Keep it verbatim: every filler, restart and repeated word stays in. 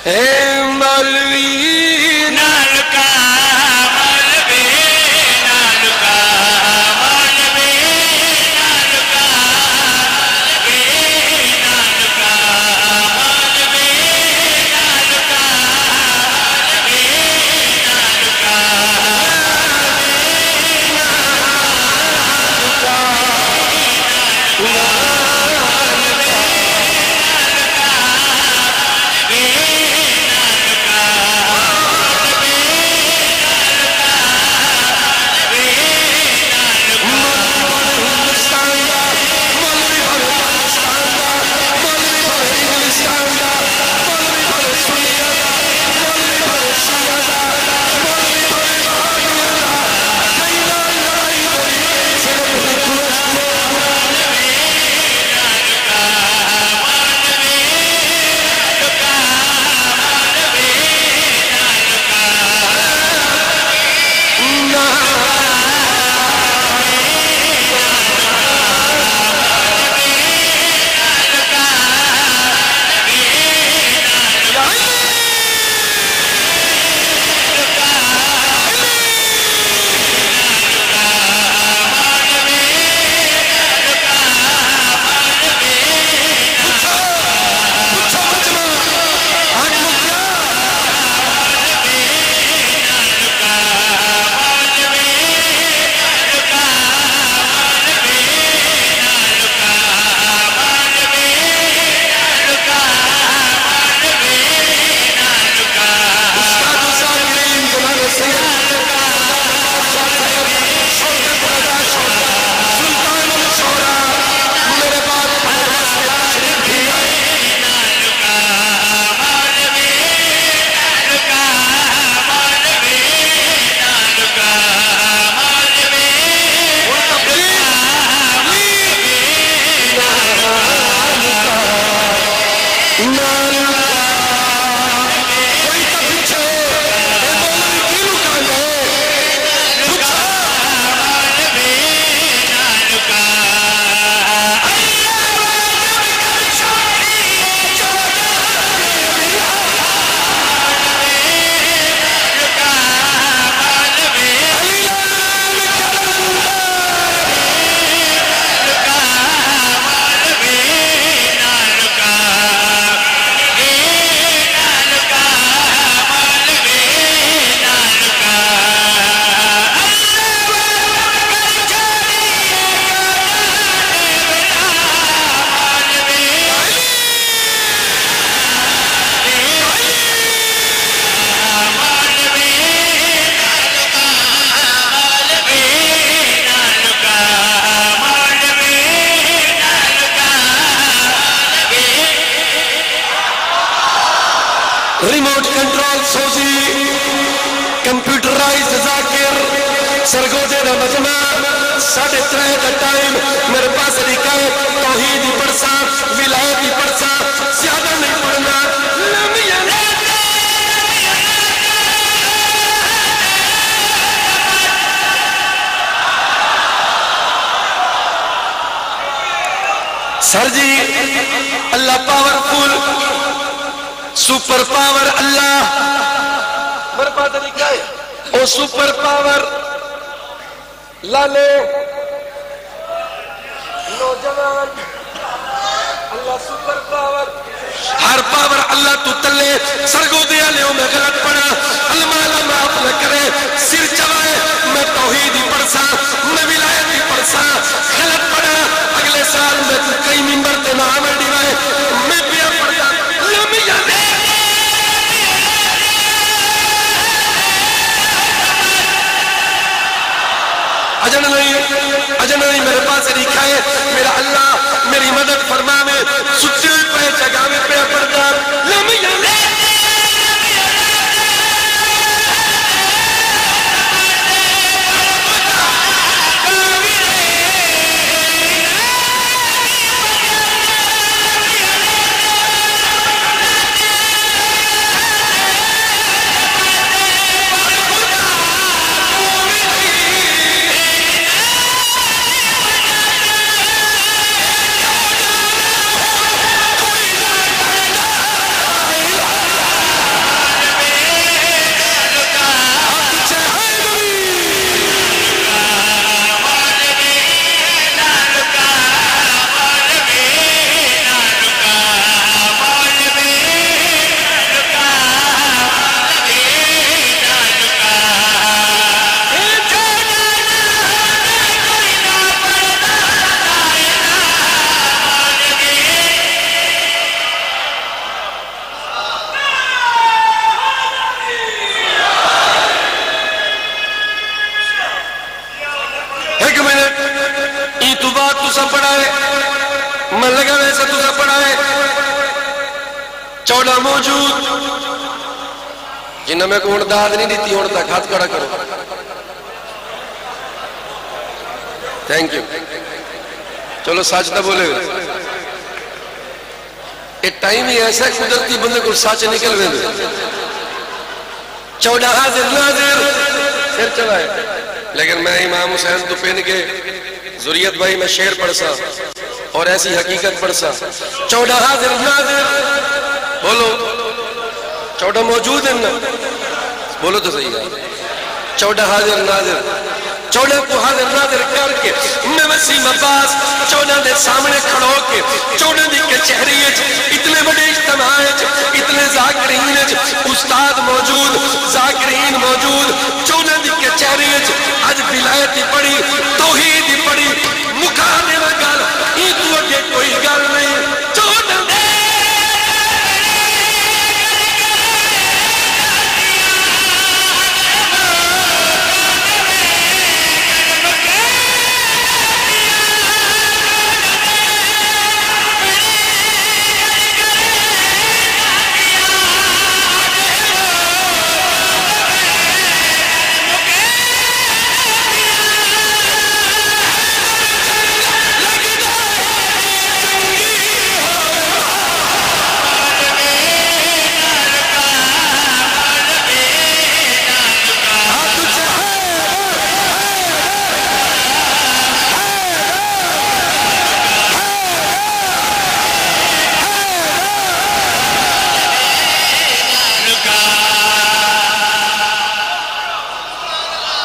ए मौलवी नानका मौलवी नानका मौलवी नानका मौलवी नानका मौलवी नानका रिमोट कंट्रोल सोजी कंप्यूटराइज्ड जाकिर सरगोजे दा मजमा साढ़े त्रै का टाइम मेरे पास लिखा है तौहीद ही पढ़सा विलायत ही पढ़सा ज्यादा नहीं पढ़ना सर जी अल्लाह पावरफुल सुपर पावर अल्लाह मेरे पास लिखा है ओ सुपर पावर लाले नौजवान अल्लाह सुपर पावर हर पावर अल्लाह तू तले सरगोदे आले में गलत पढ़ा अलमाला माफ न करे सिर चवाए मैं तौहीद ही पढ़सा मैं विलायत ही पढ़सा गलत पढ़ा अगले साल में कई मिंबर ते नाम डिवाए मैं पिया पढ़ता लमिया दे अजन नहीं अजन नहीं मेरे पास लिखा है मेरा अल्लाह मेरी मदद फरमावे सुच्चे पे जगावे पे पड़ता लमिया है, मन लगा वैसे तुझा पढ़ा है। चौदह मौजूद जिन्हें मैं को दाद नहीं दी हूं तक हाथ खड़ा करो। Thank you. चलो सच तो बोलेगा, ये टाइम ही ऐसा कुदरती बंदे को सच निकल गए। चौदह हाजिर नाजिर सिर चलाए, लेकिन मैं इमाम हुसैन तो पेन के जुरियत भाई मैं शेर पढ़ सा और ऐसी हकीकत पढ़ सा। चौदह हाजिर नाजिर बोलो, चौदह मौजूद है ना, बोलो तो सही है। चौदह हाजिर नाजिर, चौदह को हाजिर नाजिर करके मैं वसीम अब्बास चौदह के सामने खड़ो के चौदह दी कचहरी इतने बड़े इज्तिमा इतने जाकिरीन उस्ताद मौजूद, जाकिरीन मौजूद, चौदह दी कचहरी